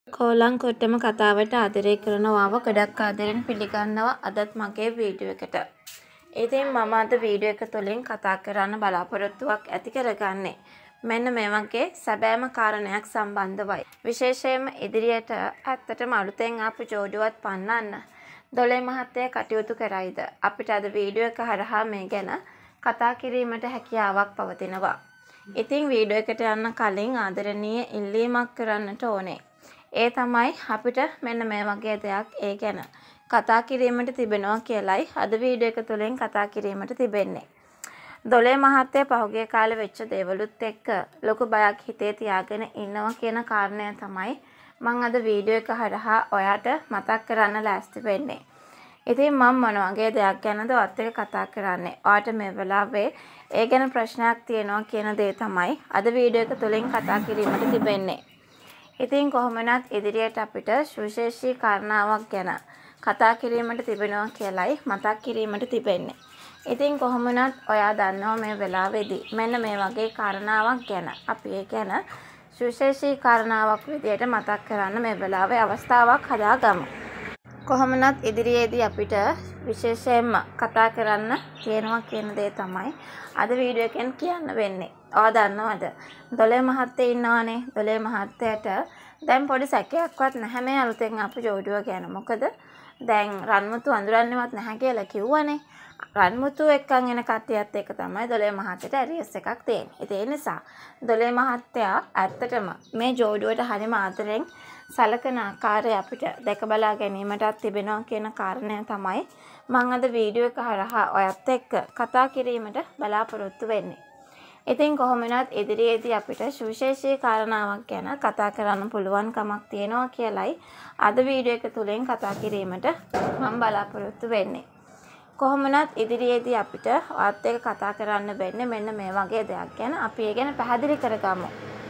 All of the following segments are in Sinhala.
කෝලං කොට්ටම කතාවට ආදරය කරනවාව ගොඩක් ආදරෙන් පිළිගන්නවා අදත් මගේ වීඩියෝ එකට. ඉතින් මම අද වීඩියෝ එක තුළින් කතා කරන්න බලාපොරොත්තුවක් ඇති කරගන්නේ මෙන්න මේ වගේ සැබෑම කාරණයක් සම්බන්ධවයි. විශේෂයෙන්ම ඉදිරියට ඇත්තටම අලුතෙන් ආපු ජෝඩුවත් පන්නන්න දොලේ මහත්තයා කටයුතු කරයිද? අපිට අද වීඩියෝ එක හරහා මේ ගැන කතා කිරීමට හැකියාවක් පවතිනවා. ඉතින් වීඩියෝ එකට යන්න කලින් ආදරණීය ඉල්ලීමක් කරන්නට ඕනේ. ඒ තමයි අපිට මෙන්න මේ වගේ දෙයක් ඒ ගැන කතා කිරීමට තිබෙනවා කියලයි අද වීඩියෝ එක තුළින් කතා කිරීමට තිබෙන්නේ. දොලේ මහත්තයා පහුගිය කාලේ වෙච්ච දේවලුත් එක්ක ලොකු බයක් හිතේ තියාගෙන ඉන්නවා කියන කාරණය තමයි මම අද වීඩියෝ එක හරහා ඔයාට මතක් කරන්න ලෑස්ති වෙන්නේ. ඉතින් මම මොන වගේ දෙයක් ගැනද ඔයත් එක්ක කතා කරන්නේ? ඔයාට මේ වෙලාවේ ඒ ගැන ප්‍රශ්නයක් තියෙනවා කියන දේ තමයි අද වීඩියෝ එක තුළින් කතා කිරීමට තිබෙන්නේ. ඉතින් කොහොමනත් ඉදිරියට අපිට සුවිශේෂී කාරණාවක් ගැන කතා කිරීමට තිබෙනවා කියලයි මතක් කිරීමට තිබෙන්නේ. ඉතින් කොහොමනත් ඔයා දන්නවා මේ වෙලාවේදී මෙන්න මේ වගේ කාරණාවක් ගැන අපි ඒ ගැන සුවිශේෂී කාරණාවක් විදියට මතක් කරන්න මේ වෙලාවේ අවස්ථාවක් හදාගමු. කොහොමනත් ඉදිරියේදී අපිට විශේෂයෙන්ම කතා කරන්න තියෙනවා කියන දේ තමයි අද වීඩියෝ එකෙන් කියන්න වෙන්නේ. ඔයා දන්නවද? දොලේ මහත්තයා ඉන්නවනේ. දොලේ මහත්තයාට දැන් පොඩි සැකයක්වත් නැහැ මේ අලුතෙන් ආපු ජෝඩුව ගැන. මොකද දැන් රන්මුතු අඳුරන්නේවත් නැහැ කියලා කිව්වනේ. රන්මුතු එක්කන් එන කට්ටියත් එක්ක තමයි දොලේ මහත්තයාට ඇරියස් එකක් තියෙන්නේ. ඒ නිසා දොලේ මහත්තයා ඇත්තටම මේ ජෝඩුවට හරිම ආදරෙන් සලකන ආකාරය අපිට දැක බලා ගැනීමටත් තිබෙනවා කියන කාරණය තමයි මම අද වීඩියෝ එක හරහා ඔයත් එක්ක කතා කිරීමට බලාපොරොත්තු වෙන්නේ. ඉතින් කොහොමනත් ඉදිරියේදී අපිට සුවිශේෂී කාරණාවක් ගැන කතා කරන්න පුළුවන් කමක් තියෙනවා කියලයි අද වීඩියෝ එක තුළින් කතා කිරීමට මම බලාපොරොත්තු වෙන්නේ. කොහොමනත් ඉදිරියේදී අපිට ඔයත් එක්ක කතා කරන්න වෙන්නේ මෙන්න මේ වගේ දෙයක් ගැන. අපි ඒ ගැන පැහැදිලි කරගමු.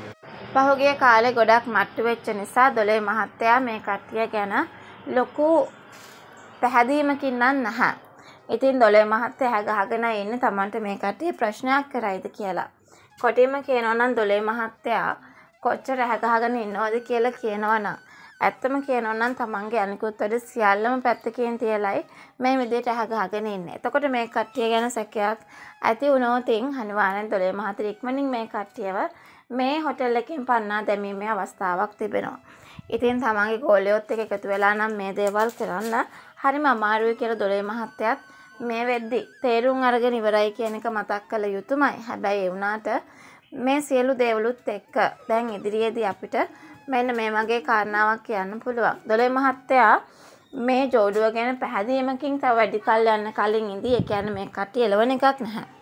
පහුගිය කාලේ ගොඩක් මට්ටු වෙච්ච නිසා දොලේ මහත්තයා මේ කට්ටිය ගැන ලොකු පැහැදීමකින් නැහැ. ඉතින් දොලේ මහත්තයා ගහගෙන ඉන්නේ Tamanට මේ කට්ටිය ප්‍රශ්නයක් කරයිද කියලා. කොටිම කියනවා නම් දොලේ මහත්තයා කොච්චර ගහගෙන ඉන්නවද කියලා කියනවනම් ඇත්තම කියනවා නම් Tamanගේ අනිකුත් වැඩ සියල්ලම පැත්තකින් තියලයි මේ විදිහට ගහගෙන ඉන්නේ. එතකොට මේ කට්ටිය ගැන සැකයක් ඇති වුණොත් අනිවාර්යෙන් දොලේ මහත්තයා ඉක්මනින් මේ කට්ටියව මේ හොටෙල් එකකින් පන්නා දැමීමේ අවස්ථාවක් තිබෙනවා. ඉතින් තමන්ගේ ගෝලියොත් එක්ක එකතු වෙලා නම් මේ දේවල් කරන්න හරිම අමාරුයි කියලා දොලේ මහත්තයාත් මේ වෙද්දි තේරුම් අරගෙන ඉවරයි කියන එක මතක් කළ යුතුමයි. හැබැයි ඒ වුණාට මේ සියලු දේවලුත් එක්ක දැන් ඉදිරියේදී අපිට මෙන්න මේ වගේ කාරණාවක් කියන්න පුළුවන්. දොලේ මහත්තයා මේ ජෝඩුව ගැන පැහැදීමකින් තව වැඩි කල් යන්න කලින් ඉඳී ඒ කියන්නේ මේ කට්ටිය එළවණ එකක් නැහැ.